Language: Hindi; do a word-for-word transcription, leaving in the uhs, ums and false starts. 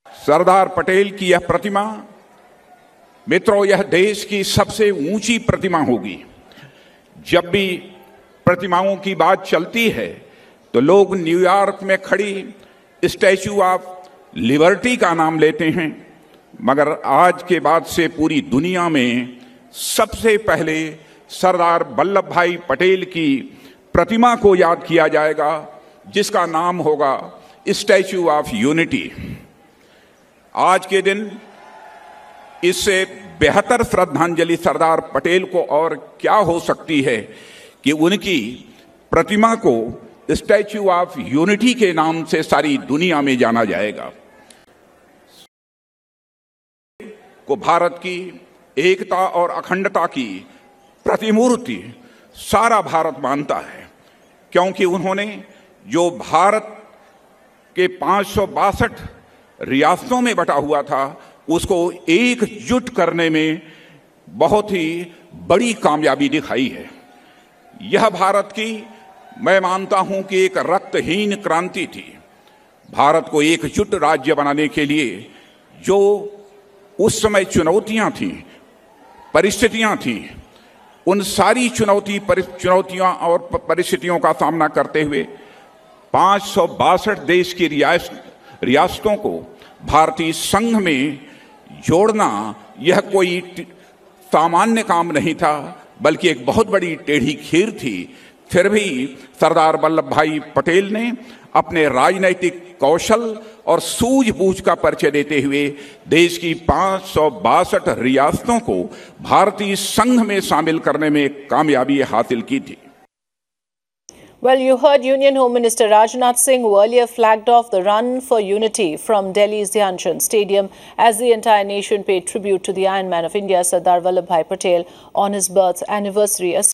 सरदार पटेल की यह प्रतिमा, मित्रों, यह देश की सबसे ऊंची प्रतिमा होगी। जब भी प्रतिमाओं की बात चलती है तो लोग न्यूयॉर्क में खड़ी स्टैच्यू ऑफ लिबर्टी का नाम लेते हैं, मगर आज के बाद से पूरी दुनिया में सबसे पहले सरदार वल्लभ भाई पटेल की प्रतिमा को याद किया जाएगा, जिसका नाम होगा स्टैच्यू ऑफ यूनिटी। आज के दिन इससे बेहतर श्रद्धांजलि सरदार पटेल को और क्या हो सकती है कि उनकी प्रतिमा को स्टैच्यू ऑफ यूनिटी के नाम से सारी दुनिया में जाना जाएगा। को भारत की एकता और अखंडता की प्रतिमूर्ति सारा भारत मानता है, क्योंकि उन्होंने जो भारत के पाँच सौ बासठ रियासतों में बटा हुआ था उसको एकजुट करने में बहुत ही बड़ी कामयाबी दिखाई है। यह भारत की, मैं मानता हूं कि एक रक्तहीन क्रांति थी। भारत को एकजुट राज्य बनाने के लिए जो उस समय चुनौतियां थीं, परिस्थितियां थीं, उन सारी चुनौती चुनौतियां और परिस्थितियों का सामना करते हुए पाँच सौ बासठ देश की रियासतों को भारतीय संघ में जोड़ना यह कोई सामान्य काम नहीं था, बल्कि एक बहुत बड़ी टेढ़ी खीर थी। फिर भी सरदार वल्लभ भाई पटेल ने अपने राजनैतिक कौशल और सूझबूझ का परिचय देते हुए देश की पाँच सौ बासठ रियासतों को भारतीय संघ में शामिल करने में कामयाबी हासिल की थी। Well, you heard Union Home Minister Rajnath Singh who earlier flagged off the Run for Unity from Delhi's Dhyanchan Stadium as the entire nation paid tribute to the Iron Man of India, Sardar Vallabhbhai Patel, on his birth anniversary.